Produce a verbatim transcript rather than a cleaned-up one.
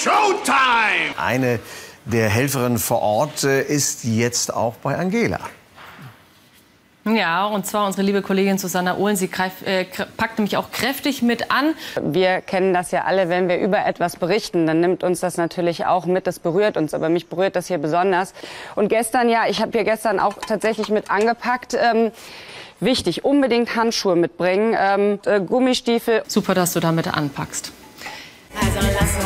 Showtime! Eine der Helferinnen vor Ort äh, ist jetzt auch bei Angela. Ja, und zwar unsere liebe Kollegin Susanna Ohlen. Sie greif, äh, packt nämlich auch kräftig mit an. Wir kennen das ja alle, wenn wir über etwas berichten, dann nimmt uns das natürlich auch mit. Das berührt uns, aber mich berührt das hier besonders. Und gestern, ja, ich habe hier gestern auch tatsächlich mit angepackt. Ähm, wichtig, unbedingt Handschuhe mitbringen, ähm, äh, Gummistiefel. Super, dass du damit anpackst. Also lass